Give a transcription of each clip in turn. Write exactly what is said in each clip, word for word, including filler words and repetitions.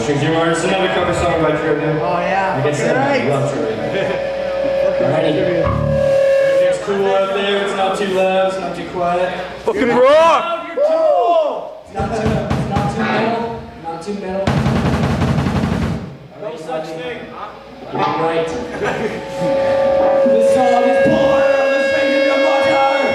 Strings Your Martyr. It's another cover song by Trivium. Oh yeah. Like I said, right. I love Trivium. Alrighty. Everything's cool out there. It's not too loud. It's not too quiet. Fucking rock! You're too cool. It's not too, it's not too metal. Not too metal. No such thing. Right. This song is Polar on the Strings of Your Martyr.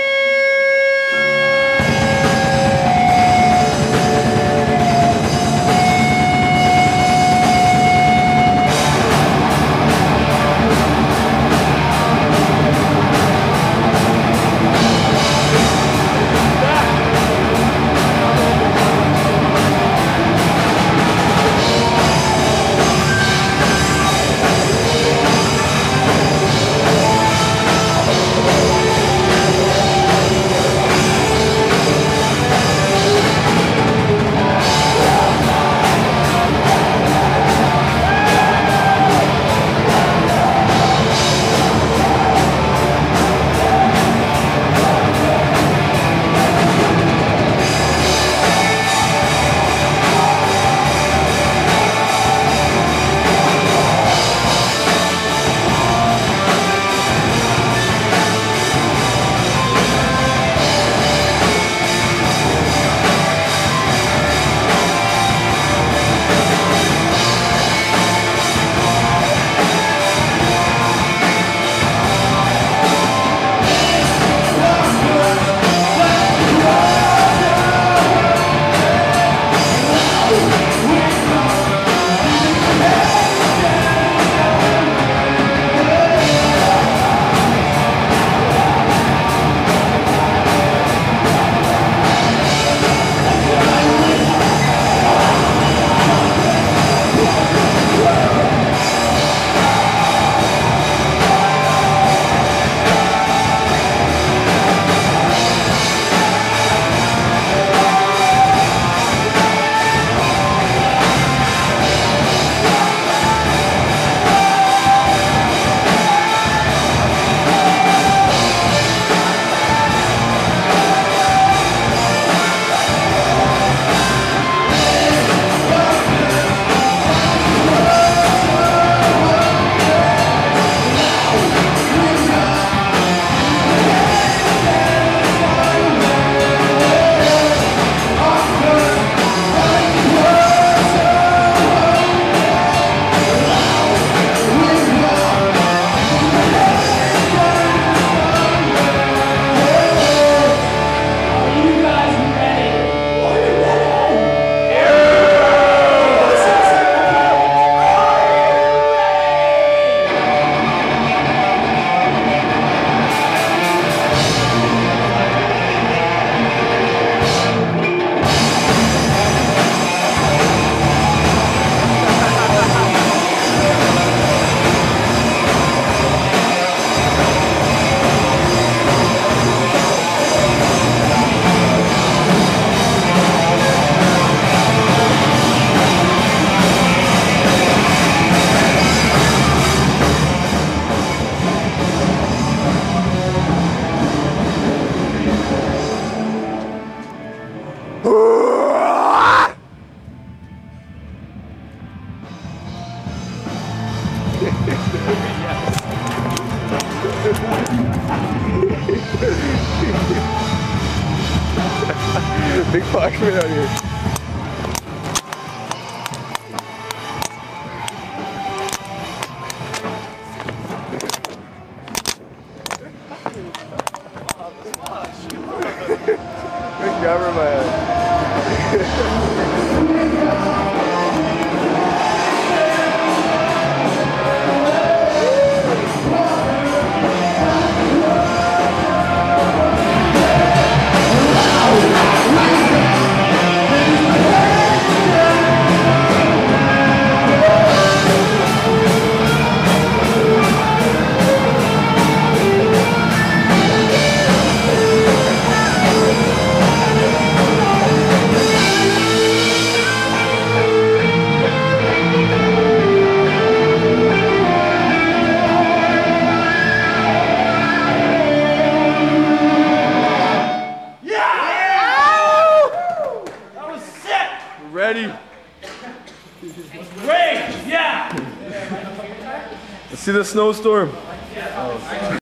Big parchment out here. Good cover, man. Ready? Great! Yeah! Let's see the snowstorm.